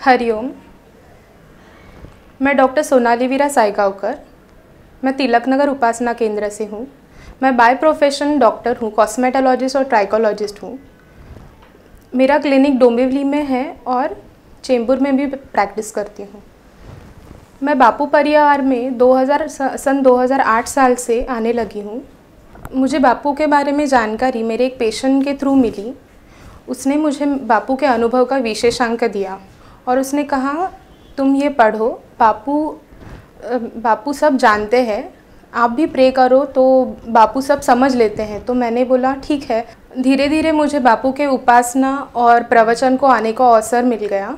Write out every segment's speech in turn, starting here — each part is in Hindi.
हरिओम। मैं डॉक्टर सोनाली वीरा सायगावकर। मैं तिलक नगर उपासना केंद्र से हूँ। मैं बाय प्रोफेशन डॉक्टर हूँ, कॉस्मेटोलॉजिस्ट और ट्राइकोलॉजिस्ट हूँ। मेरा क्लिनिक डोंबिवली में है और चेंबूर में भी प्रैक्टिस करती हूँ। मैं बापू परिवार में सन 2008 साल से आने लगी हूँ। मुझे बापू के बारे में जानकारी मेरे एक पेशेंट के थ्रू मिली। उसने मुझे बापू के अनुभव का विशेषांक दिया और उसने कहा तुम ये पढ़ो, बापू सब जानते हैं, आप भी प्रे करो तो बापू सब समझ लेते हैं। तो मैंने बोला ठीक है। धीरे धीरे मुझे बापू के उपासना और प्रवचन को आने का अवसर मिल गया।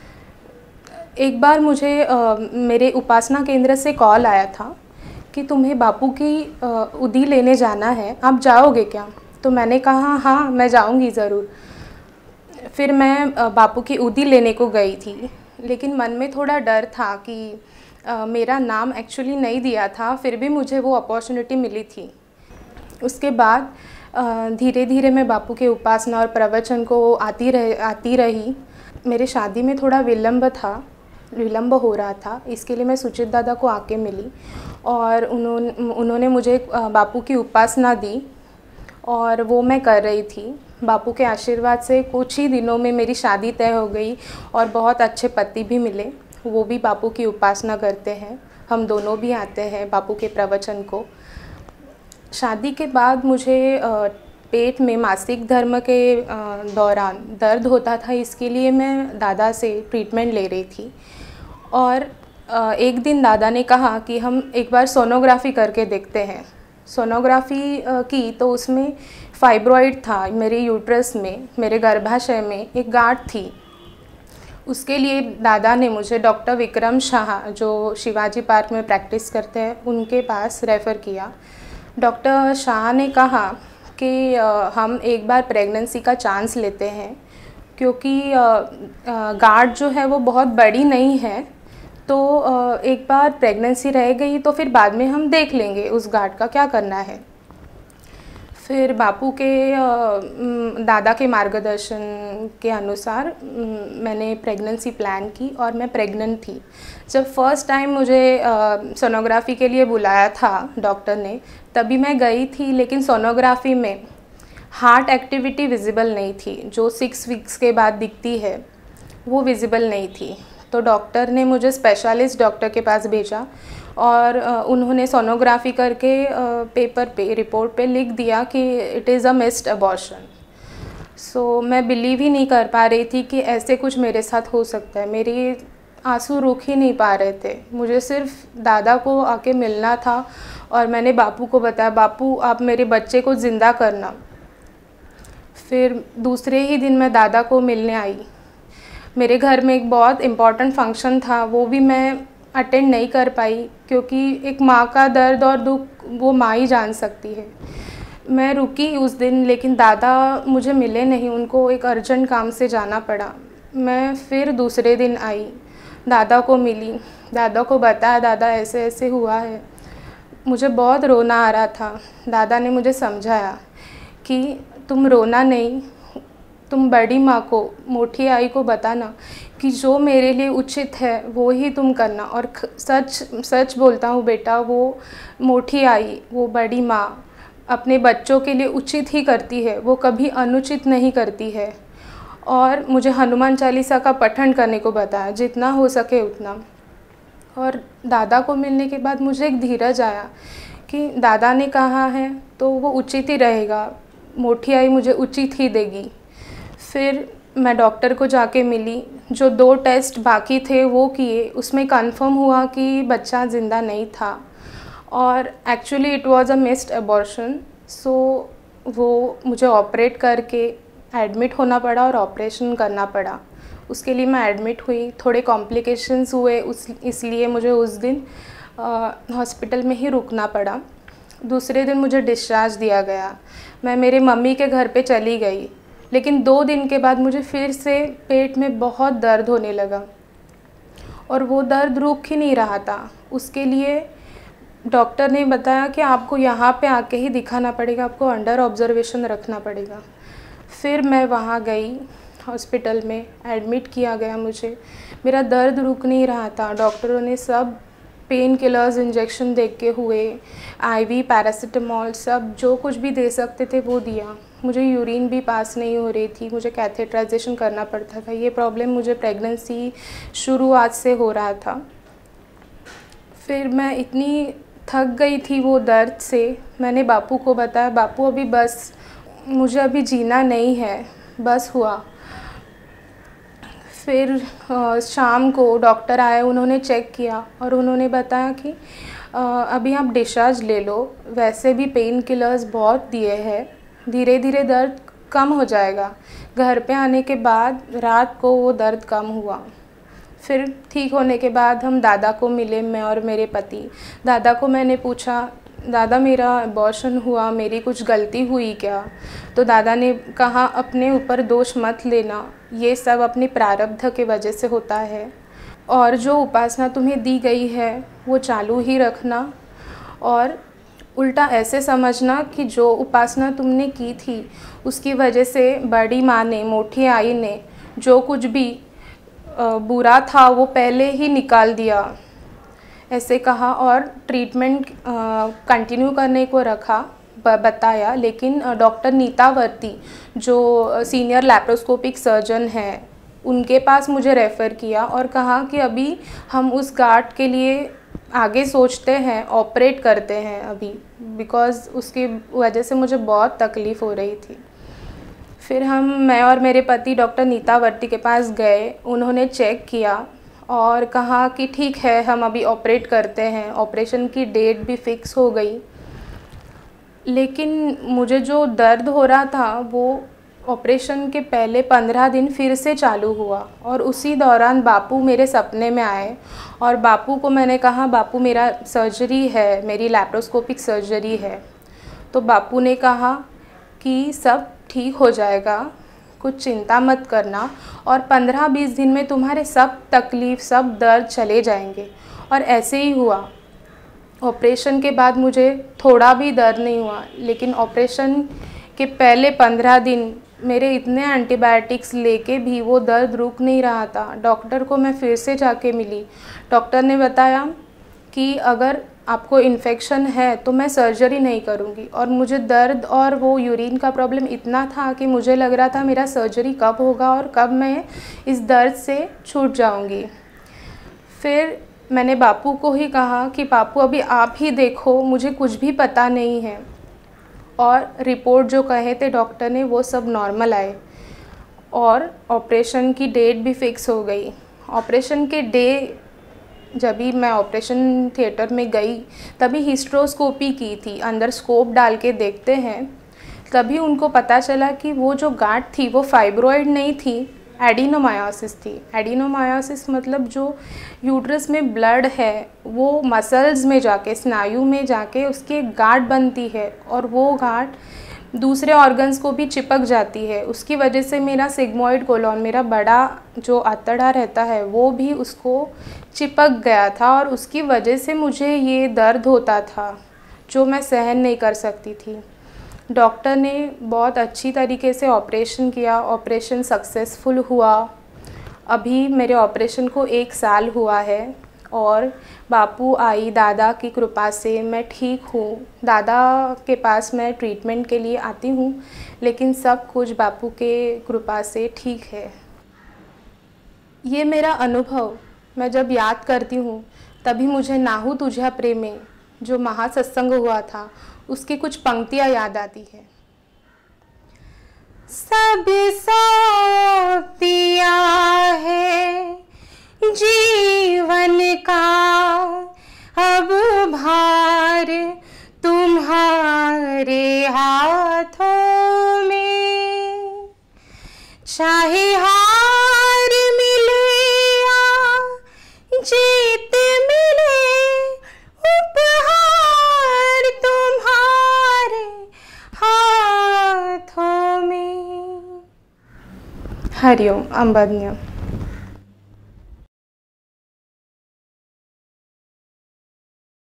एक बार मुझे मेरे उपासना केंद्र से कॉल आया था कि तुम्हें बापू की उदी लेने जाना है, आप जाओगे क्या? तो मैंने कहा हाँ मैं जाऊंगी ज़रूर। फिर मैं बापू की उदी लेने को गई थी, लेकिन मन में थोड़ा डर था कि मेरा नाम एक्चुअली नहीं दिया था, फिर भी मुझे वो अपॉर्चुनिटी मिली थी। उसके बाद धीरे धीरे मैं बापू के उपासना और प्रवचन को आती रही। मेरे शादी में थोड़ा विलम्ब हो रहा था, इसके लिए मैं सुचित दादा को आके मिली और उन्होंने मुझे बापू की उपासना दी और वो मैं कर रही थी। बापू के आशीर्वाद से कुछ ही दिनों में मेरी शादी तय हो गई और बहुत अच्छे पति भी मिले, वो भी बापू की उपासना करते हैं। हम दोनों भी आते हैं बापू के प्रवचन को। शादी के बाद मुझे पेट में मासिक धर्म के दौरान दर्द होता था, इसके लिए मैं दादा से ट्रीटमेंट ले रही थी। और एक दिन दादा ने कहा कि हम एक बार सोनोग्राफी करके देखते हैं। सोनोग्राफी की तो उसमें फाइब्रॉइड था मेरे यूट्रस में, मेरे गर्भाशय में एक गांठ थी। उसके लिए दादा ने मुझे डॉक्टर विक्रम शाह, जो शिवाजी पार्क में प्रैक्टिस करते हैं, उनके पास रेफ़र किया। डॉक्टर शाह ने कहा कि हम एक बार प्रेगनेंसी का चांस लेते हैं, क्योंकि गांठ जो है वो बहुत बड़ी नहीं है, तो एक बार प्रेगनेंसी रह गई तो फिर बाद में हम देख लेंगे उस गांठ का क्या करना है। फिर बापू के दादा के मार्गदर्शन के अनुसार मैंने प्रेगनेंसी प्लान की और मैं प्रेग्नेंट थी। जब फर्स्ट टाइम मुझे सोनोग्राफ़ी के लिए बुलाया था डॉक्टर ने, तभी मैं गई थी, लेकिन सोनोग्राफ़ी में हार्ट एक्टिविटी विजिबल नहीं थी, जो 6 वीक्स के बाद दिखती है वो विजिबल नहीं थी। तो डॉक्टर ने मुझे स्पेशलिस्ट डॉक्टर के पास भेजा और उन्होंने सोनोग्राफ़ी करके पेपर पे, रिपोर्ट पे लिख दिया कि it is a missed abortion. So मैं बिलीव ही नहीं कर पा रही थी कि ऐसे कुछ मेरे साथ हो सकता है। मेरे आंसू रुक ही नहीं पा रहे थे। मुझे सिर्फ दादा को आके मिलना था और मैंने बापू को बताया, बापू आप मेरे बच्चे को ज़िंदा करना। फिर दूसरे ही दिन मैं दादा को मिलने आई। मेरे घर में एक बहुत इम्पॉर्टेंट फंक्शन था, वो भी मैं अटेंड नहीं कर पाई, क्योंकि एक माँ का दर्द और दुख वो माँ ही जान सकती है। मैं रुकी उस दिन, लेकिन दादा मुझे मिले नहीं, उनको एक अर्जेंट काम से जाना पड़ा। मैं फिर दूसरे दिन आई, दादा को मिली, दादा को बताया दादा ऐसे ऐसे हुआ है। मुझे बहुत रोना आ रहा था। दादा ने मुझे समझाया कि तुम रोना नहीं, तुम बड़ी माँ को, मोठी आई को बताना कि जो मेरे लिए उचित है वो ही तुम करना। और सच बोलता हूँ बेटा, वो मोठी आई, वो बड़ी माँ अपने बच्चों के लिए उचित ही करती है, वो कभी अनुचित नहीं करती है। और मुझे हनुमान चालीसा का पठन करने को बताया, जितना हो सके उतना। और दादा को मिलने के बाद मुझे एक धीरज आया कि दादा ने कहा है तो वो उचित ही रहेगा, मोठी आई मुझे उचित ही देगी। फिर मैं डॉक्टर को जाके मिली, जो 2 टेस्ट बाकी थे वो किए, उसमें कंफर्म हुआ कि बच्चा ज़िंदा नहीं था और actually it was a missed abortion. So वो मुझे ऑपरेट करके एडमिट होना पड़ा और ऑपरेशन करना पड़ा। उसके लिए मैं एडमिट हुई, थोड़े कॉम्प्लिकेशंस हुए, इसलिए मुझे उस दिन हॉस्पिटल में ही रुकना पड़ा। दूसरे दिन मुझे डिस्चार्ज दिया गया। मैं मेरे मम्मी के घर पे चली गई, लेकिन 2 दिन के बाद मुझे फिर से पेट में बहुत दर्द होने लगा और वो दर्द रुक ही नहीं रहा था। उसके लिए डॉक्टर ने बताया कि आपको यहाँ पे आके ही दिखाना पड़ेगा, आपको अंडर ऑब्जर्वेशन रखना पड़ेगा। फिर मैं वहाँ गई, हॉस्पिटल में एडमिट किया गया मुझे। मेरा दर्द रुक नहीं रहा था। डॉक्टरों ने सब पेन किलर्स इंजेक्शन दे के हुए, आईवी पैरासिटामॉल सब जो कुछ भी दे सकते थे वो दिया। मुझे यूरिन भी पास नहीं हो रही थी, मुझे कैथेटराइजेशन करना पड़ता था। ये प्रॉब्लम मुझे प्रेगनेंसी शुरुआत से हो रहा था। फिर मैं इतनी थक गई थी वो दर्द से, मैंने बापू को बताया, बापू अभी बस, मुझे अभी जीना नहीं है, बस हुआ। फिर शाम को डॉक्टर आए, उन्होंने चेक किया और उन्होंने बताया कि अभी आप डिस्चार्ज ले लो, वैसे भी पेन किलर्स बहुत दिए हैं, धीरे धीरे दर्द कम हो जाएगा। घर पे आने के बाद रात को वो दर्द कम हुआ। फिर ठीक होने के बाद हम दादा को मिले, मैं और मेरे पति। दादा को मैंने पूछा, दादा मेरा अबॉर्शन हुआ, मेरी कुछ गलती हुई क्या? तो दादा ने कहा, अपने ऊपर दोष मत लेना, ये सब अपनी प्रारब्ध के वजह से होता है और जो उपासना तुम्हें दी गई है वो चालू ही रखना और उल्टा ऐसे समझना कि जो उपासना तुमने की थी उसकी वजह से बड़ी माँ ने, मोठी आई ने जो कुछ भी बुरा था वो पहले ही निकाल दिया, ऐसे कहा। और ट्रीटमेंट कंटिन्यू करने को रखा, बताया। लेकिन डॉक्टर नीता वर्ती जो सीनियर लैप्रोस्कोपिक सर्जन हैं, उनके पास मुझे रेफ़र किया और कहा कि अभी हम उस गांठ के लिए आगे सोचते हैं, ऑपरेट करते हैं अभी, बिकॉज़ उसकी वजह से मुझे बहुत तकलीफ़ हो रही थी। फिर मैं और मेरे पति डॉक्टर नीता वर्ती के पास गए, उन्होंने चेक किया और कहा कि ठीक है, हम अभी ऑपरेट करते हैं। ऑपरेशन की डेट भी फ़िक्स हो गई। लेकिन मुझे जो दर्द हो रहा था वो ऑपरेशन के पहले 15 दिन फिर से चालू हुआ और उसी दौरान बापू मेरे सपने में आए और बापू को मैंने कहा, बापू मेरा सर्जरी है, मेरी लैप्रोस्कोपिक सर्जरी है। तो बापू ने कहा कि सब ठीक हो जाएगा, कुछ चिंता मत करना और 15-20 दिन में तुम्हारे सब तकलीफ़, सब दर्द चले जाएंगे। और ऐसे ही हुआ। ऑपरेशन के बाद मुझे थोड़ा भी दर्द नहीं हुआ, लेकिन ऑपरेशन के पहले 15 दिन मेरे इतने एंटीबायोटिक्स लेके भी वो दर्द रुक नहीं रहा था। डॉक्टर को मैं फिर से जाके मिली। डॉक्टर ने बताया कि अगर आपको इन्फेक्शन है तो मैं सर्जरी नहीं करूँगी। और मुझे दर्द और वो यूरिन का प्रॉब्लम इतना था कि मुझे लग रहा था मेरा सर्जरी कब होगा और कब मैं इस दर्द से छूट जाऊँगी। फिर मैंने बापू को ही कहा कि बापू अभी आप ही देखो, मुझे कुछ भी पता नहीं है। और रिपोर्ट जो कहे थे डॉक्टर ने वो सब नॉर्मल आए और ऑपरेशन की डेट भी फ़िक्स हो गई। ऑपरेशन के डे जब भी मैं ऑपरेशन थिएटर में गई तभी हिस्ट्रोस्कोपी की थी, अंदर स्कोप डाल के देखते हैं। तभी उनको पता चला कि वो जो गांठ थी वो फाइब्रॉइड नहीं थी, एडिनोमायोसिस थी। एडिनोमायोसिस मतलब जो यूट्रस में ब्लड है वो मसल्स में जाके, स्नायु में जाके उसकी एक गांठ बनती है और वो गांठ दूसरे ऑर्गन्स को भी चिपक जाती है। उसकी वजह से मेरा सिग्मोइड कोलॉन, मेरा बड़ा जो आंतड़ा रहता है वो भी उसको चिपक गया था और उसकी वजह से मुझे ये दर्द होता था जो मैं सहन नहीं कर सकती थी। डॉक्टर ने बहुत अच्छी तरीके से ऑपरेशन किया, ऑपरेशन सक्सेसफुल हुआ। अभी मेरे ऑपरेशन को 1 साल हुआ है और बापू आई, दादा की कृपा से मैं ठीक हूँ। दादा के पास मैं ट्रीटमेंट के लिए आती हूँ, लेकिन सब कुछ बापू के कृपा से ठीक है। ये मेरा अनुभव मैं जब याद करती हूँ तभी मुझे नाहु तुझ्या प्रेमे जो महासत्संग हुआ था उसकी कुछ पंक्तियाँ याद आती है। सब सौंप दिया है जीवन का, अब भार तुम्हारे हाथों में, चाहे हार मिले या जीत मिले, उपहार तुम्हारे हाथों में। हरिओम। अंबज्ञ।